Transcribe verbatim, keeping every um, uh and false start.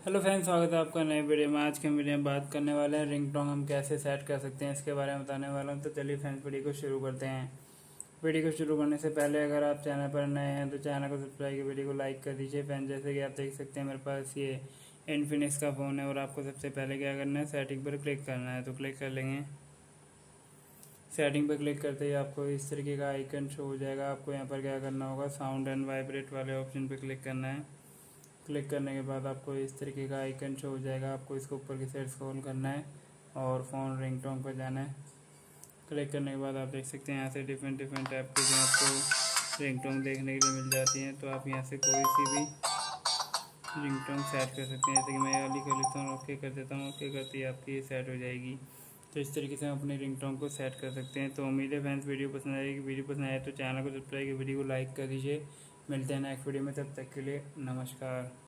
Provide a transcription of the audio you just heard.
Hello friends, स्वागत है आपका नए वीडियो में। आज के वीडियो में बात करने वाले हैं रिंगटोन हम कैसे सेट कर सकते हैं, इसके बारे में बताने वाला हूं। तो चलिए फ्रेंड्स, वीडियो को शुरू करते हैं। वीडियो को शुरू करने से पहले अगर आप चैनल पर नए हैं तो चैनल को सब्सक्राइब कर वीडियो को लाइक कर दीजिए। फ्रेंड्स, जैसे कि आप देख सकते हैं मेरे पास ये इन्फिनिक्स का फ़ोन है और आपको सबसे पहले क्या करना है, सेटिंग पर क्लिक करना है। तो क्लिक कर लेंगे। सेटिंग पर क्लिक करते ही आपको इस तरीके का आइकन शो हो जाएगा। आपको यहाँ पर क्या करना होगा, साउंड एंड वाइब्रेट वाले ऑप्शन पर क्लिक करना है। क्लिक करने के बाद आपको इस तरीके का आइकन शो हो जाएगा। आपको इसको ऊपर की साइड स्क्रॉल करना है और फ़ोन रिंगटोन पर जाना है। क्लिक करने के बाद आप देख सकते हैं यहाँ से डिफरेंट डिफरेंट ऐप के जो आपको रिंगटोन देखने के लिए मिल जाती हैं। तो आप यहाँ से कोई सी भी रिंगटोन सेट कर सकते हैं। जैसे कि मैं ये वाली कर लेता हूँ, ओके कर देता हूँ। ओके करते ही आपकी ये सेट हो जाएगी। तो इस तरीके से हम अपने रिंगटोन को सेट कर सकते हैं। तो उम्मीद है फ्रेंड्स वीडियो पसंद आएगी। वीडियो पसंद आए तो चैनल को सब्सक्राइब कर वीडियो को लाइक कर दीजिए। मिलते हैं नेक्स्ट वीडियो में, तब तक के लिए नमस्कार।